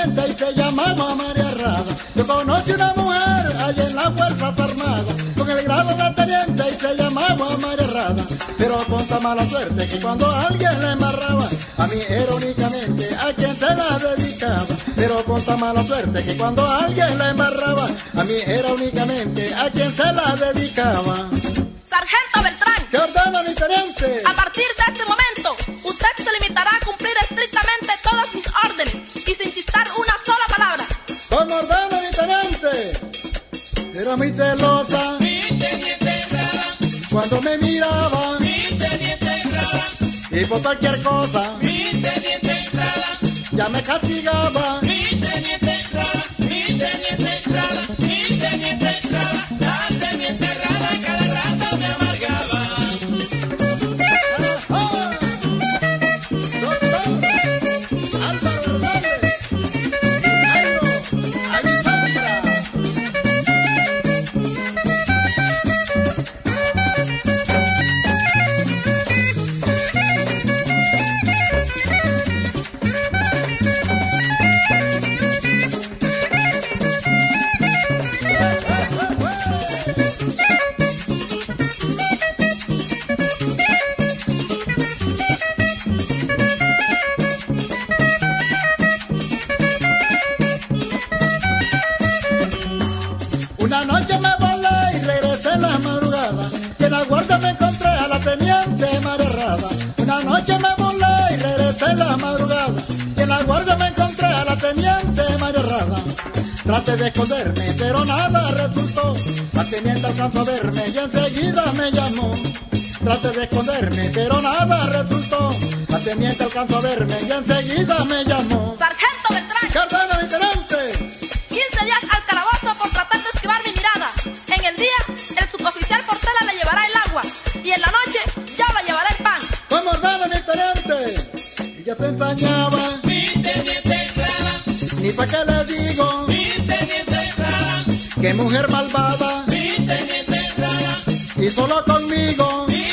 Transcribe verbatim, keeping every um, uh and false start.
teniente y se llamaba María Rada. Yo conocí una mujer allá en las Fuerzas Armadas con el grado de teniente y se llamaba María Rada. Pero con tan mala suerte que cuando alguien la embarraba, a mí era únicamente a quien se la dedicaba. Pero con tan mala suerte que cuando alguien la embarraba, a mí era únicamente a quien se la dedicaba. Sargento Beltrán, ¿qué ordena mi teniente? A partir de este momento, usted se limitará a cumplir estrictamente todas mis órdenes y sin chistar una sola palabra. ¿Cómo ordena mi teniente? Era muy celosa, mi teniente Rada, cuando me miraba, mi teniente Rada, y por cualquier cosa, mi teniente Rada, ya me castigaba. mi teniente Rada, mi teniente Rada, mi teniente Rada, la teniente Rada cada rato me amargaba. ¡Ajá! Doctor Álvaro Hernández, Jairo Alexandra. Una noche me volé y regresé en la madrugada, y en la guardia me encontré a la teniente María Rada. Una noche me volé y regresé en la madrugada, y en la guardia me encontré a la teniente María Rada. Traté de esconderme, pero nada resultó. La teniente alcanzó a verme y enseguida me llamó. Traté de esconderme, pero nada resultó. La teniente alcanzó a verme y enseguida me llamó. Sargento Beltrán, ¿Qué ordena mi teniente? quince días al calabozo por tratar de esquivar mi mirada. En el día, el suboficial Portela le llevará el agua y en la noche ya le llevará el pan. ¿Cómo ordena mi teniente? Ella se ensañaba, Mi teniente Rada, ni pa' qué le digo, mi teniente Rada, que mujer malvada, mi teniente Rada, y solo conmigo mi